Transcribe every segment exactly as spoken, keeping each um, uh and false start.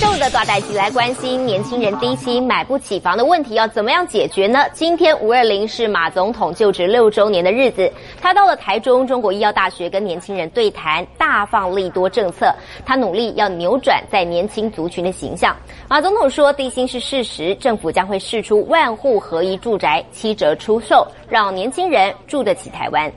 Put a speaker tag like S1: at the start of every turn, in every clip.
S1: 周五的大代起来关心年轻人低薪买不起房的问题要怎么样解决呢？今天五二零是马总统就职六周年的日子，他到了台中中国医药大学跟年轻人对谈，大放利多政策，他努力要扭转在年轻族群的形象。马总统说，低薪是事实，政府将会释出万户合一住宅七折出售，让年轻人住得起台湾。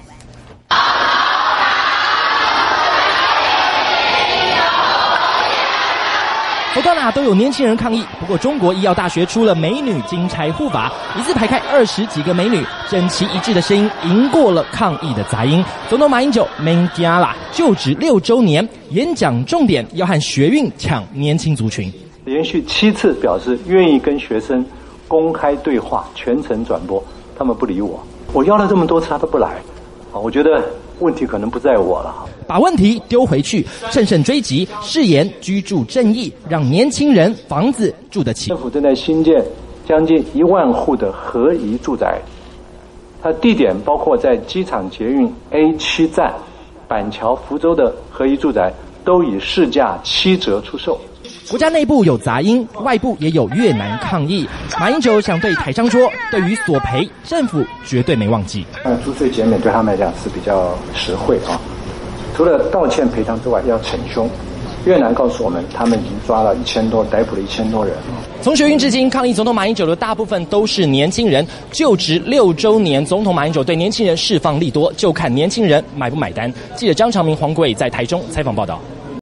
S2: 走到哪都有年轻人抗议，不过中国医药大学出了美女金钗护法，一字排开二十几个美女，整齐一致的声音赢过了抗议的杂音。总统马英九免惊啦，就职六周年，演讲重点要和学运抢年轻族群，
S3: 连续七次表示愿意跟学生公开对话，全程转播，他们不理我，我要了这么多次他都不来，啊，我觉得问题可能不在我了。
S2: 把问题丢回去，乘胜追击，誓言居住正义，让年轻人房子住得起。
S3: 政府正在新建将近一万户的合宜住宅，它地点包括在机场捷运 A 七站、板桥、福州的合宜住宅，都以市价七折出售。
S2: 国家内部有杂音，外部也有越南抗议。马英九想对台商说，对于索赔，政府绝对没忘记。
S3: 那租税减免对他们来讲是比较实惠啊。除了道歉赔偿之外，要惩凶。越南告诉我们，他们已经抓了一千多，逮捕了一千多人。
S2: 从学运至今，抗议总统马英九的大部分都是年轻人。就职六周年，总统马英九对年轻人释放利多，就看年轻人买不买单。记者张长明、黄国伟在台中采访报道。